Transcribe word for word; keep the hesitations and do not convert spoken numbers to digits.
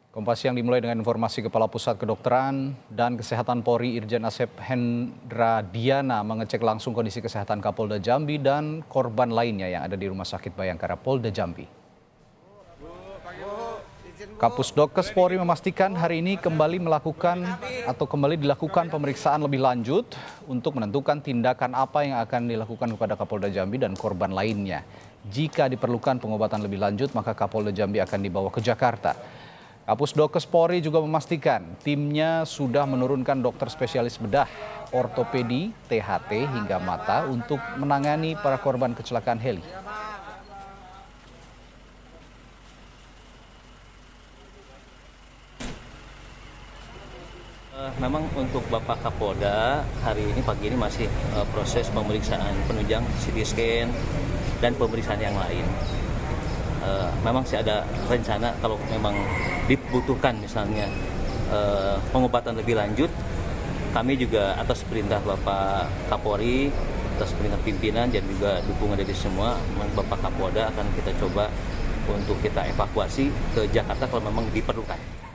Kompas Siang dimulai dengan informasi Kepala Pusat Kedokteran dan Kesehatan Polri Irjen Asep Hendra Diana mengecek langsung kondisi kesehatan Kapolda Jambi dan korban lainnya yang ada di Rumah Sakit Bayangkara Polda Jambi. Kapusdokes Polri memastikan hari ini kembali melakukan atau kembali dilakukan pemeriksaan lebih lanjut untuk menentukan tindakan apa yang akan dilakukan kepada Kapolda Jambi dan korban lainnya. Jika diperlukan pengobatan lebih lanjut, maka Kapolda Jambi akan dibawa ke Jakarta. Kapusdokes Polri juga memastikan timnya sudah menurunkan dokter spesialis bedah, ortopedi, T H T hingga mata untuk menangani para korban kecelakaan heli. Memang untuk Bapak Kapolda hari ini pagi ini masih uh, proses pemeriksaan penunjang C T scan dan pemeriksaan yang lain. Uh, memang sih ada rencana kalau memang dibutuhkan misalnya uh, pengobatan lebih lanjut, kami juga atas perintah Bapak Kapolri, atas perintah pimpinan dan juga dukungan dari semua, Bapak Kapolda akan kita coba untuk kita evakuasi ke Jakarta kalau memang diperlukan.